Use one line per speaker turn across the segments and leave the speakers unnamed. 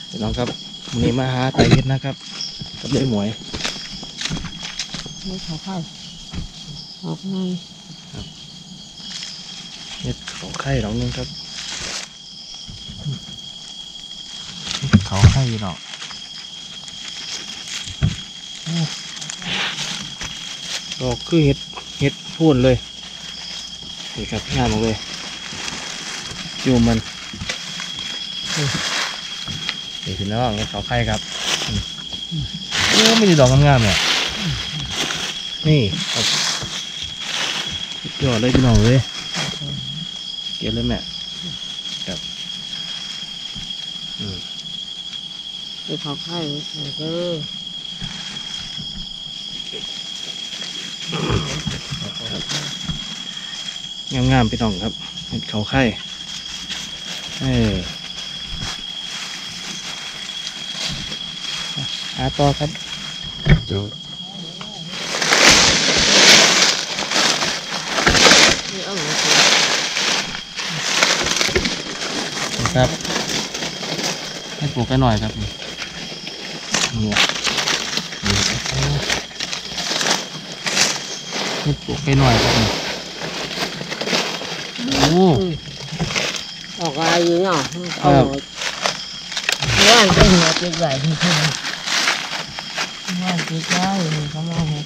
พี่น้องครับวันนี้มาหาไต่เห็ดนะครับกับยายหมวย
ไม่ขอไข่ออกไง
เห็ดเขาไข่ดอกนึงครับเขาไข่เนาะดอกคือเห็ดพูนเลยนี่ครับงามมากเลยจูมมันนี่พี่น้องเห็ดเขาไข่ครับโอ้ไม่ได้ดอกงามๆเนี่ยนี่ครับยอดเลยพี่น้องเลยเก็บเลยแม่ครับ
ไม่ขอไข่เออง
ามๆพี่น้องครับเห็ดเขาไข่หาต่อครับดู
นี่เอา
ครับให้ปลูกกันหน่อยครับนี่ให้ปลูกกันหน่อยครับนี่โอ้
ออกอะไรอยู่เนาะเอาว่านเป็นหัวเป็นใหญ่ที่สุดว่านเป็นใหญ่เขามองเห็น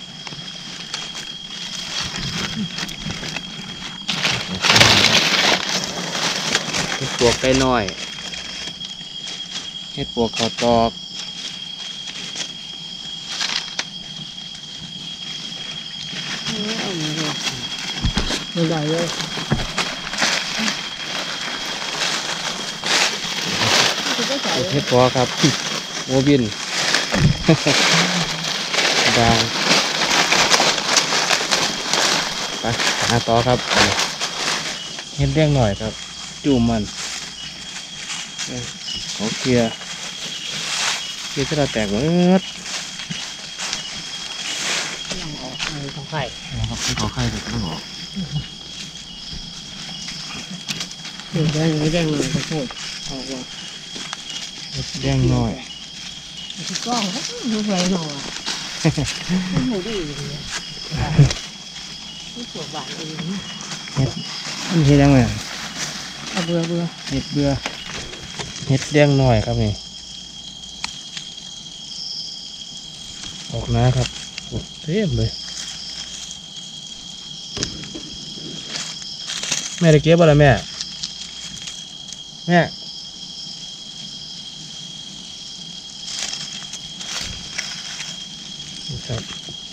เห็ดปลวกไก่น้อยเห็ดปลวกเขาตอก
ไม่ได้เลย
เห็ดปลวกครับโมบินดังไปหาต่อครับเห็ดเลี้ยงหน่อยครับจุ่มมันเขาเคลียร์ที่เราแตกหมด
ออกอะไรของไข่
นะครับที่เขาไข่จะต้องออก
เดี๋ยวแดงเลยก็พูดออกว่า
เลี้ยงหน่อย
ที่กล้องดูแพงหน่อยหูดีเลยที่สวยบานเลย
เห็ดยังไง
เบื่อ
เห็ดเบื่อเห็ดเลี้ยงหน่อยครับนี่ออกนะครับเต็มเลยแม่ได้เก็บอะไรแม่ครับ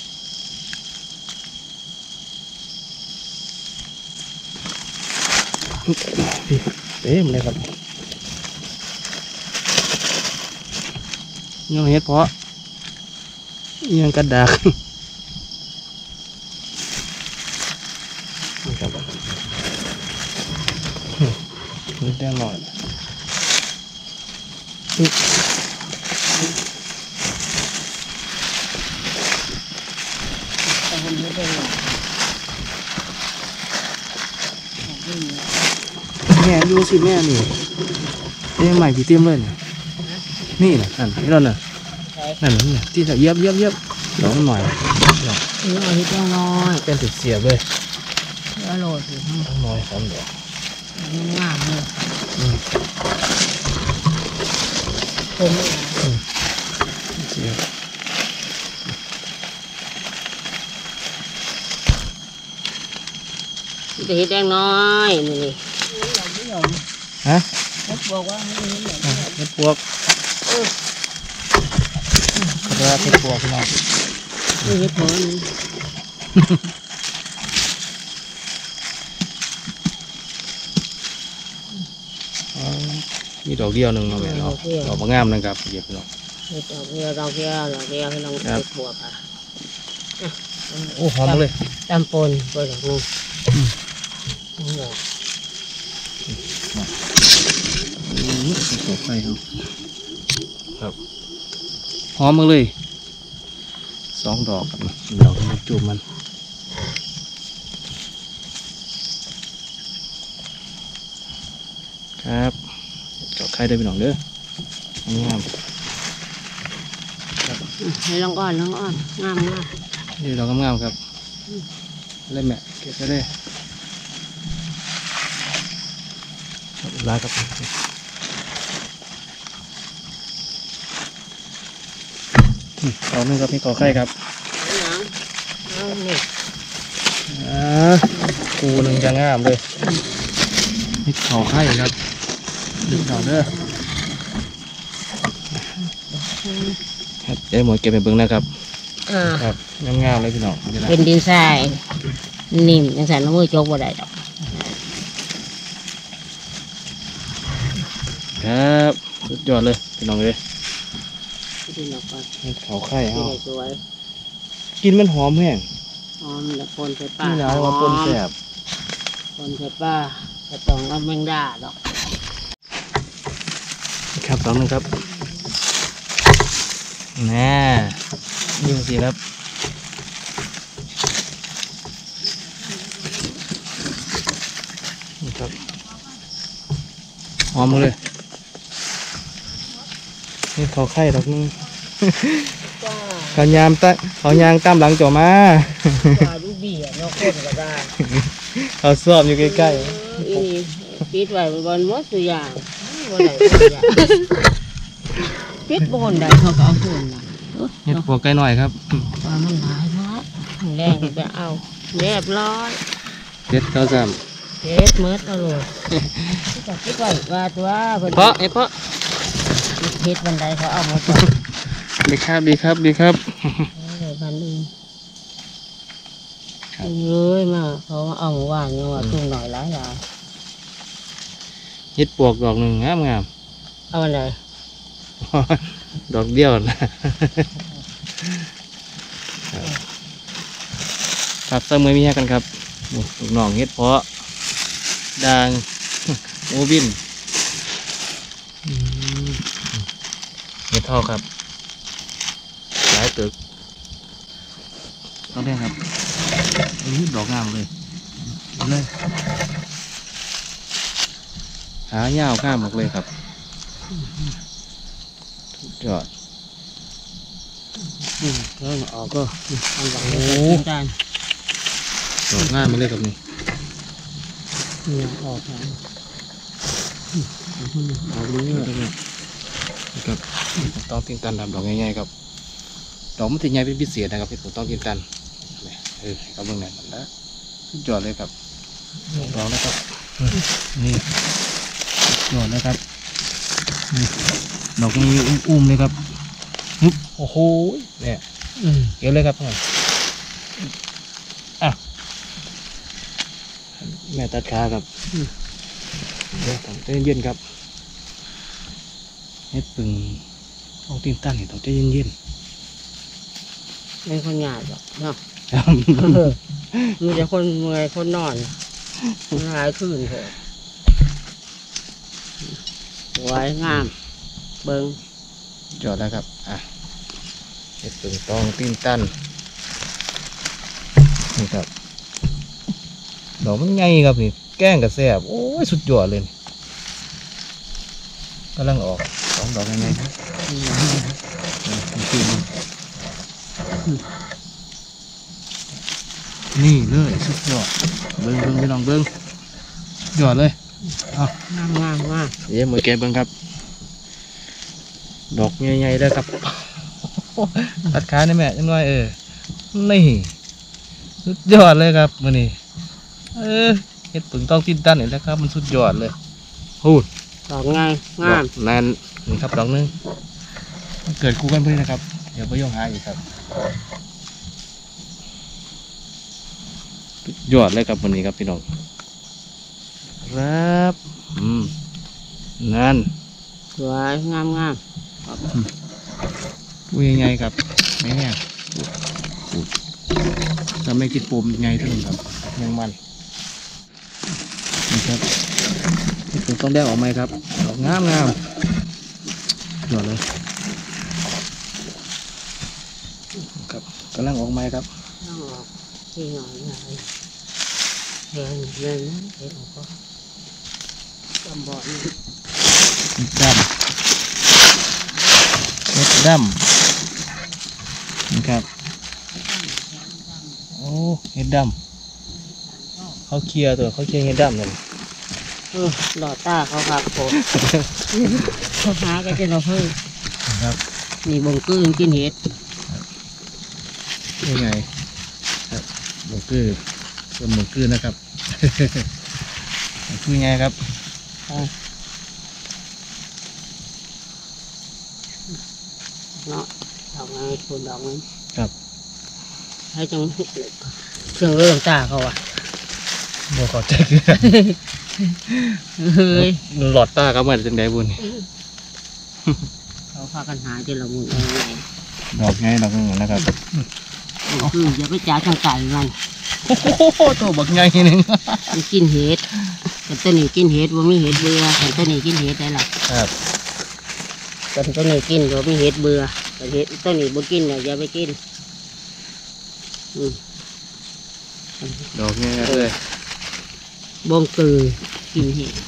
เต็มเลยครับยังเห็ดเพาะยังกระดาษนี่ครับนิดเดียวหน่อย
แต่ผมไม่ได้หรอก
แม่ดูสิแม่นี่เลี้ยงใหม่พี่เตรียมเลยนี่นะนั่นนี่เราน่ะนั่นนี่ที่จะเย็บลองหน่อย
นี่เอาที่ต้องน้อย
เป็นติดเสียบเลย
อร่อยสิ
น้อยครับเดี๋ยว
งามเลยผม
เสียบ
จะเห็ดแดงน้อยนี่
ฮะ
เขาบอกว่าให้เห็ดแบบ
เห็ดปวกเขาเรียกว่าเห็ดปวกพี่น้อง
นี้เห็ดผล
มีดอกเดียวหนึ่งเนาะแม่เนาะดอกมะงามนะครับเหยียบพี่น้อง
เห็ดเราเกี่ยวให้น้องเห็ดบวกอ่ะ
โอ้หอมเลย
ตำปนเปิดของนึง
ขอไฟครับหอมมากเลย2 ดอกครับดอกที่จูบมันครับเจาะไข่ได้พี่น้องเด้องาม
ให้ลองอ่อนงามงาม
นี่ดอกงามๆครับเล่นแม่เก็บไปเลยลาครับเอาหนึ่งครับนี่ขอไข่ครับกูหนึ่งจะงามเลยนี่ขอไข่ครับดึงดอกเด้อครับเดี๋ยวหมดเก็บไปเบิ่งนะครับครับงามๆเลยพี่น้อง
เป็นดินทรายนิ่มยังใส่น้ำมือโจกบ่ได้ดอก
ครับสุดยอดเลยพี่น้องเลย
ดินออกก่อน
นี่ขอไข่
ดิ
เอา
นสวย
กินมันหอมแห้ง
หอมแล้วคนใส่ป้า
นี่นะว่าปนแสบ
คนใส่ป้าจะตองกับแมงดาดอก
ครับสองหนึ่งครับแน่ยิ่งสิครับนี่ครับหอมเลยนี่เขาไข่ดอกนึง
จ้า
เขายางตามหลังจ่อมา
จ้าดูเบี้ยนอกคนก็ได้
เขาสอบอยู่ใกล้
อีปิดไว้บนมดตัวอย่างบ่ได้ตัวอย่างปิดบนได้เขาก็เอาคนน่ะ
ๆเห็ดปวกไก่หน่อยครับ
ว่ามันหลายเนาะแรงไปเอาเรียบร้อย
เห็ดเขาซ้
เฮ็ดเมิดเอาเลยก็คิดว่าตัวเพิ่น
ำเพาะเพาะ
เฮ็ดบันไดเขาเอามาตัว
ดีครับดีครับดีครับ
พันอื่นเลยมาเขาเอามาว่างเนาะตุ้งหน่อยหลาย
เห็ดปวกดอกหนึ่งงาม
เอาอันใด
ๆ ดอกเดียวนะครับเสมอมีแยกกันครับลูกน้องเห็ดเพาะด่าง โมบินเห็ดทอครับหลายตึกต้องได้ครับดอกงามเลยเลยหายาวข้ามหมดเลยครับสุดยอด
แล้วออกก็อันหลังเลยจาน
ดอกงามมาเลยครับนี่
เนี่ยออกนะ
ดอกนี้เลยครับต้องติงตันทำดอกง่ายๆครับดอกมันติใหญ่เป็นพิเศษนะครับที่ผมต้องติงตันเขาเบิ่งหน่อยมันนะสุดยอดเลยครับดอกนะครับนี่ยอดเลยครับนี่ดอกนี้อุ้มๆเลยครับโอ้โหเนี่ยเก็บเลยครับแม่ตัดขาครับเดี๋ยวผมจะเย็นๆครับเฮ็ดปึงต้องตีนตั้งเห็นต้องใจเย็น
ไม่คนหยาบหรอกเนาะ
ๆ
มีแต่คนเมื่อยคนนอนหลายคืนเถอะสวยงามเบิ่ง
จอดแล้วครับเฮ็ดปึงต้องตีนตั้นนี่ครับดอกมันใหญ่ครับนี่แกงกับแซ่บโอ้ยสุดยอดเลยกำลังออกสองดอกยังไงครับนี่เลยสุดยอดเบิ้งไปลองเบิ้งยอดเลยเอา
งามมาก
เดี๋ยวมือแกเบิ้งครับดอกใหญ่ๆเลยครับ ตัดขาได้แม่จังหน่อยนี่สุดยอดเลยครับมื้อนี้เฮ็ดปึงต้องติดตั้นนี่แหละครับมันสุดยอดเลยพูด
ดอกง่ายงาม
แน่นนี่ครับดอกหนึงมันเกิดคู่กันเพื่อนนะครับเดี๋ยวไปย่องหาอีกครับสุดยอดเลยครับวันนี้ครับพี่น้องครับนั่น
สวยงาม
อุ้ยยังไงครับไม่แห้งถ้าไม่ติดปุ่มยังไงถึงครับยังมันนี่ครับนี่ผมต้องแดงออกไหมครับดอกงามหยอดเลยครับกำลังออกไหมครับ
ต้องออกที่หน่อยนะเห็นเลยนะเห็นออกก็จำบ่อนี่
จ้ดำนะครับโอ้เห็ดดำเขาเคลียร์ตัวเขาเคลียร์เห็ดดำเลย
หลอดตาเขาครับผมเขาหากันจนเราเพิ่ง
ครับ
นี่บงกือกินเห็ด
ยังไงครับหมูกือส่วนหมูกือนะครับ หมูกือไงครับ
เนาะดอกไม้คุณดอกนี้
ครับ
ให้จังเครื่องเริ่มตาเขาอ่ะ
โมขอใจคือ
เฮ้ย
หลอดตาครับเหมือนจังไดบุญ
เขาพากันหาจนเราหมุนเอาไง
ดอกไงดอกนึงนะครับ
คืออย่าไปจ่าจังไก่มัน
โอ้โหตัวบักไงนึง
มันกินเห็ดแต่ตัวนี้กินเห็ดว่ามีเห็ดเบื่อแต่ตัวนี้กินเห็ดได้หรอ
ครับ
แต่ตัวนี้กินว่ามีเห็ดเบื่อแต่เห็ดตัวนี้บ่กินเนี่ยอย่าไปกิน
ดอกไงเลย
บงกือกินเห็ด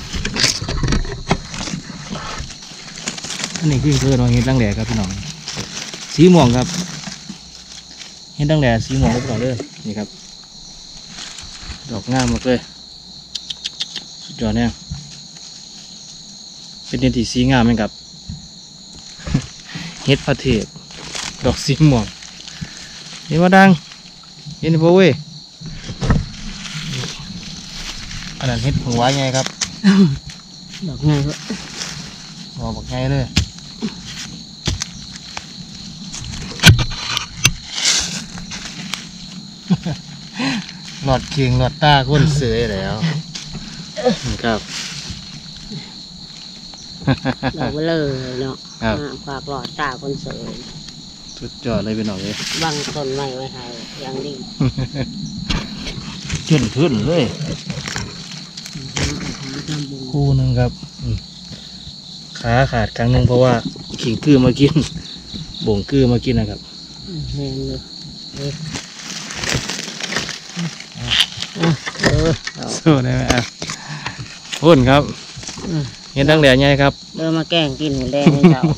อันนี้คือน้องเห็ดดังแหลครับพี่น้องสีม่วงครับเห็ดดังแหลสีม่วงครับพี่น้องเด้อนี่ครับดอกงามมากเลยสุดยอดเนี่ยเป็นเห็ดที่สีงามไหมครับ เห็ดพระเทพดอกสีม่วงเห็นว่าดังเห็นบ่เว้ยอันนั้นเห็ดผงไว้ไงครับ
ดอกไงก็
บอกไงเลยหลอดเคียงหลอดตาก้นเสือแล้วครับ
ดอกเบลอเนาะ
ครับ
ฝากหลอดตาคนเสย
สุดยอดเลยพี่น้องเลย
บังต้นไม้ไว้ให้อย่างดี
ขึ้นเลย
หาจำบุญ
คู่หนึ่งครับขาขาดครั้งหนึ่งเพราะว่าขิงกือมากินบ่งกือมากินนะครับ
แห้งเลยเอา
สู้ได้ไหมอ่ะพุ่นครับเห็นตั้งแต่ไงครับ
เดินมาแกล้งกินหมูแดงให้เจ้า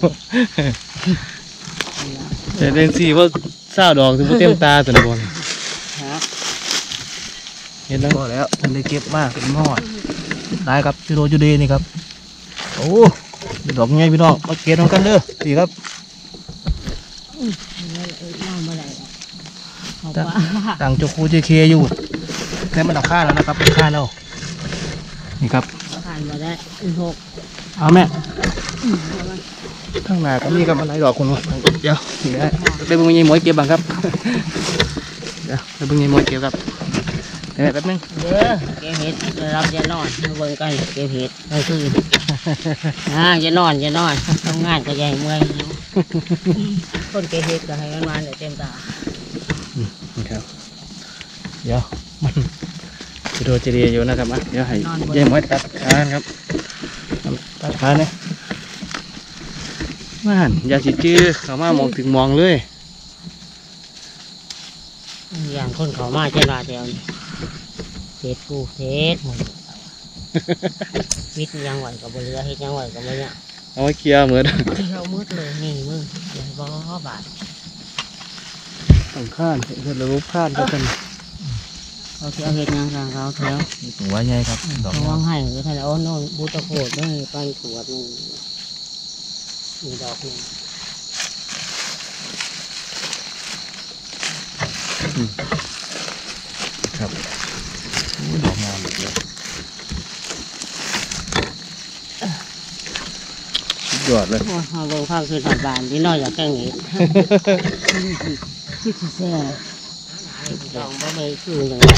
แต่เล่นสีว่าเศร้าดอกถึงเต็มตาตัวบน
ฮะ
เห็นแล้วพอแล้วมันได้เก็บมากเป็นหม้อได้ครับจูโดจูเดนี่ครับโอ้ดอกไงพี่น้องมาเก็บกันเด้อดีครับ
น้ำอะไรเขาว่า
ต่างโจคูเจเคอยู่แต่มันเอาค่าแล้วนะครับค่าแล้วนี่ครับ
ผ่านมาได้หก
เอาแม่ข้างหน้าก็มีกับอะไรดอกคนวะเดี๋ยวนี่ได้ไปเบิ่งยังมวยเก็บบ้างครับเดี๋ยวไปเบิ่งยังมวยเก็บครับเดี๋ยวแป๊บนึง
เด้อเก็บเห็ดรับอย่านอนมาเบิ่งกันเก็บเห็ดกลางคืนอย่านอนทำงานก็ใหญ่เมื่อยอยู่คนเก็บเห็ดก็ให้มันมาเดี๋ยวเต็มตา
นี่ครับเดี๋ยวมันจะโดนจะเรียอยู่นะครับอ่ะเดี๋ยวให้ยายหมวยตัดขาครับตัดขาเนี่ยม่านอยาสิจื้อเขามามองถึงมองเลย
อย่างคนเขามาเจ้าลาเดียวนี่เห็ดกูเห็ดหมดวิทย์ยังไหวกับเรือเห็ดยังไหวกับเรือ
เอาไว้เคลียร์เหมือน
เรามืดเลยนี่มืดเลยบ่บาด
สองข้านเห็นระบบข้านก็เป็น
เขาเที่ยวเห็ดยังทางเขาเที่ยว
ถึงไว้ไงครับดอก
ระวังให้หรือท่านโอ้โน่นบูตะโขดไม่ไปสวนนี่มีดอกหนึ่ง
ครับดอกงามเลยยอดเลย
โอ้เอาลงข้างคือถอดบานที่น้อยอยากแกล้งเห็ดแซ่ดอกบ่ไม่คืออย่างนี้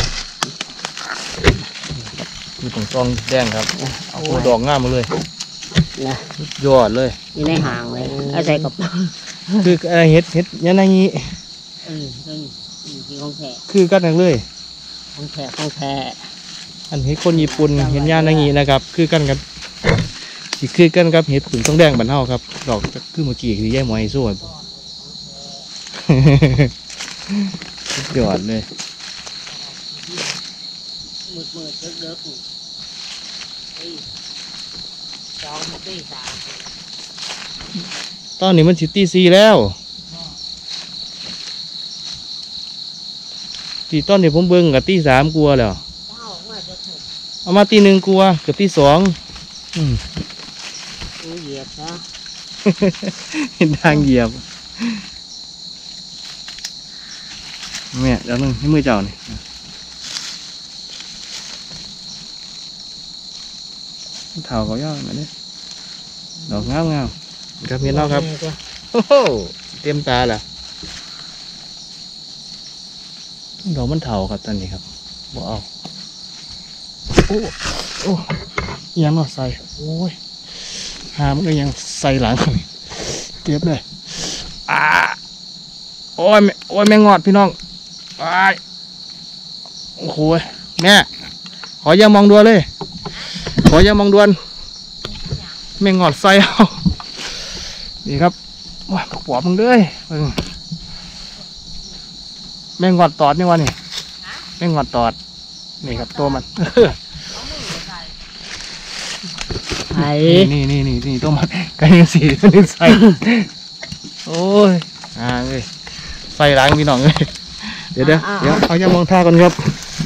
คือตรงซองแดงครับเอาดอกงามมาเลย
นะ
ยอดเลย
อยู่ในห่างเลยอาศัยกับ
คืออะไรเห็ดยันอย่างนี้
ที่ของแท้
คือกันนั่นเลย
ของแท้ของแท้
อันเห็ดคนญี่ปุ่นเห็นย่านอย่างนี้นะครับ คือกันกับสิคือกันกับเห็ดขุนต้องแดงบันเทาครับดอกคือเมื่อกี้คือย่ายหมอยสวยยอดเลย
มืดเลิกสองตีสาม
ตอนนี้มันสิตี4แล้วตีตอนนี้ผมเบิ่งกับตี3กลัวแล้วเอามาตี1กลัวเกือบตี2
เหยียบนะ
เห็นทางเหยียบแม่เดี๋ยวนึงให้มือเจ้านี่เท่าเขาย่อมาเนี่ยดอกงามครับเห็นแล้วครับโอ้โหเต็มตาล่ะดอกมันเท่าครับตอนนี้ครับบ่เอาโอ้ยังเนาะใส่โอ้ยหามก็ยังใส่หลังเจ็บเลยโอ้ยแม่งอดพี่น้องโอ้โหแม่ขออย่ามองดวนเลยขออย่ามองดวนแม่งอดใส่เอานี่ครับว้าปวดมึงเลยแม่งอดตอดนี่วะนี่แม่งอดตอดนี่ครับตัวมันนี่ตัวมันกันยังสีนี่ใส่โอ้ยเลยใส่หลังพี่น้องเลยเดี๋ยวเอาอย่ามองท่าก่อนครับ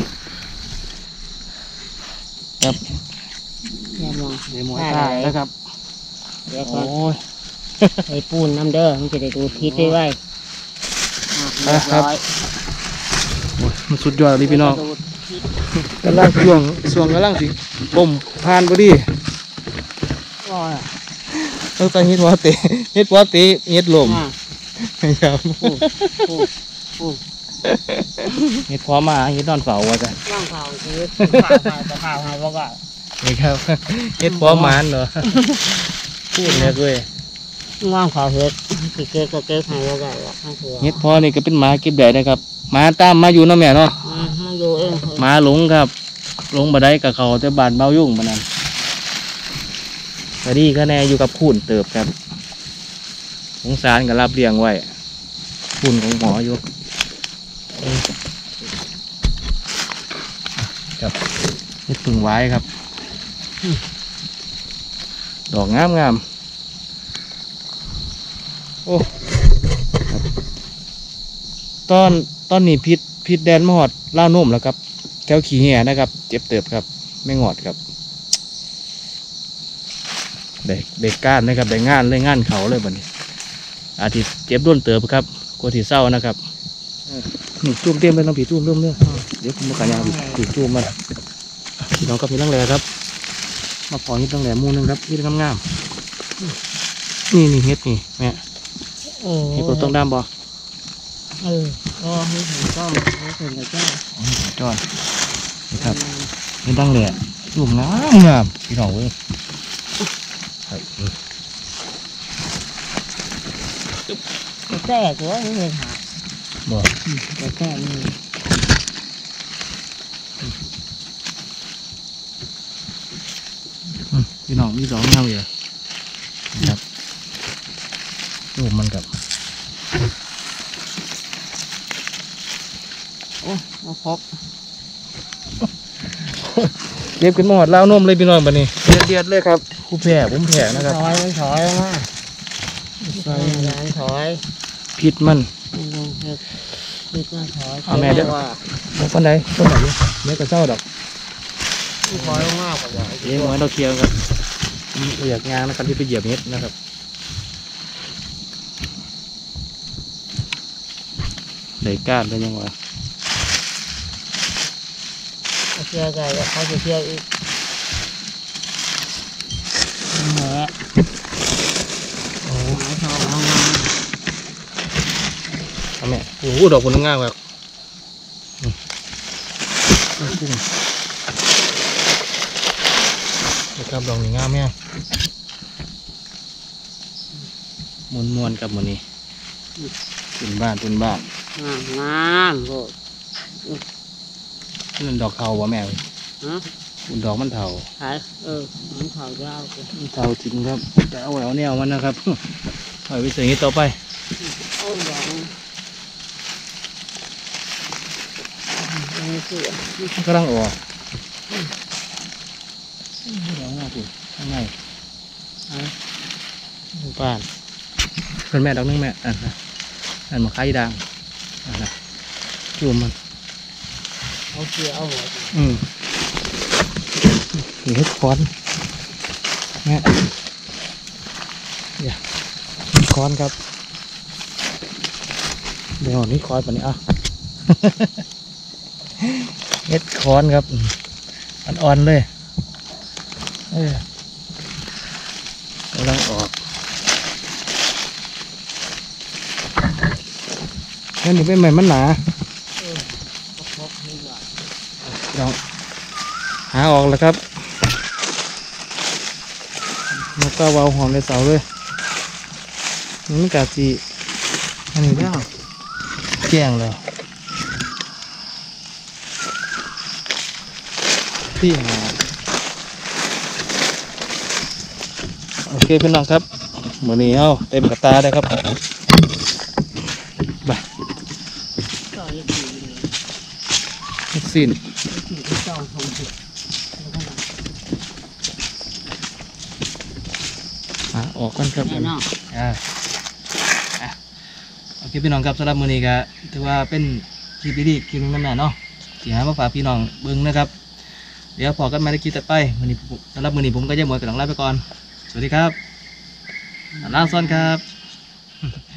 อย่ามอง
เดี๋ยวมองท่านะครับ
เดี๋ยว
โอ้ย
ไอ้ปูนน้ำเด้อมันจะได้ดูทิศได้ไว้
ครับมันสุดยอดเลยพี่น้องกำลังช่วงกำลังสิบ่มผ่านพอดีตั้งแต่เฮ็ดหัวเตะเฮ็ดลมครับเฮ็ดพอมาเฮ็ดนอนเฝ้าว่าจ้ะ
นอนเฝ้าคือจะเฝ้าให้บ่ก็
นี่ครับเฮ็ดพอมานเหรอพูดเนี่ยด้วย
ว่างเขาเฮ็ดสิเก็บก็เก็บให้บ่ก็ทั้งตัว
เฮ็ดพอนี่ก็เป็นหมาเก็บได้นะครับหมาตามมาอยู่เนาะแม่เนาะ
มันอยู่เอง
หมาหลงครับหลงบ่ได้กับเขาแต่บ้านเบายุ่งปานนั้นพอดีก็แน่อยู่กับคุณเติบครับสงสารก็รับเลี้ยงไว้คุณของหมออยู่ครับเฮ็ดพึ่งไว้ครับดอกงามโอ้ตอนนี้พิษแดนมหอดล่านุ่มแล้วครับแถวขี้เหี้ยนะครับเจ็บเติบครับไม่งอดครับเด็กก้านนะครับได้งานเลยงานเขาเลยบัดนี้อาทิตย์เจ็บด้วนเติบครับกลัวที่เศร้านะครับนี่จุ่มเต็มเลยน้องผีจุ่มเริ่มเดี๋ยวผมมาขายางผีจุ่มมันพี่น้องกับพี่ตั้งแหล่ครับมาปล่อยนี่ตั้งแหล่มูนึงครับนี่งามนี่เฮ็ดนี่แม่เฮ็ดต้องดำบ่
นี่ถึงก็ไม่ถึงกับเจ้า
จอดนี่ครับนี่ตั้งแหล่จุ่มงามพี่น้องเว้ย
แท้ตัวนี่เลยค่ะ
บ่
แท้นี่
พี่น้องมี2เงาเลยครับจุ่มมันกับ
โอ้มาพบ
เก็บขึ้นมาหอดเล้านมเลยพี่น้องบัดนี้เดือดเลยครับผู้แผ่ผมแผ่นะครับ
ถอยมาถอย
พิษมัน
พิษมันถอย
เอาแม่เด้อมาคนใดต้นไหนเนื้อกระเจ้าดอก
ถอยมากกว่า
เลี้ยงไว้เราเคี่ยวครับอยากงานนะครับที่ไปเหยียบเม็ดนะครับได้ก้านได้ยังวะ
เชื่อใจแล้วเขาจะเชื่ออีกแหม
โอ้เอาแม่โอ้โหดอกคนงามแบบนะครับดอกนี้งามแม่มวนกับมันนี่เป็นบ้าน
งามโห
นั่นดอกเทาวะแม่ดอกมันเทา
มันเทายาว
เทาจริงครับจะเอาแล้วแนวมันนะครับถอยไปเสียงนี้ต่อไปกำลังออกเดี๋ยวง่ายสิข้างในบ้านเป็นแม่ดอกนึงแม่อันนะอันมาขายด่างอันนะจุ่มมัน
เอาเสือเอาหัว
นี่เฮ็ดคอนแม่อย่าเฮ็ดคอนครับเดี๋ยวนี่คอนป่ะนี่อ่ะ เฮ็ดคอนครับอ่อนๆเลยกำลังออกนั่นนี่เป็นใหม่มันหนาลองหาออกแล้วครับนกก็วาวหอมในเสาเลยนี่กาจีอันนี้ได้แจ้งเลยที่หาโอเคพี่น้องครับเหมือนนี้เอาเต็มกระตาได้ครับไป
ก็ยังดีเลย
ทุกสิ้น
ที่เจ้าทำผิด
ออกกันครับ
แน่นอน
โอเคพี่น้องครับสำหรับมื้อนี้ก็ถือว่าเป็นคลิปดีๆคลิปนึงนั่นแหละเนาะที่หามาฝากพี่น้องเบิ่งนะครับเดี๋ยวพอกันมาในคลิปต่อไปมื้อนี้สำหรับมื้อนี้ผมก็จะหมดกับน้องลาไปก่อนสวัสดีครับลาซ้อนครับ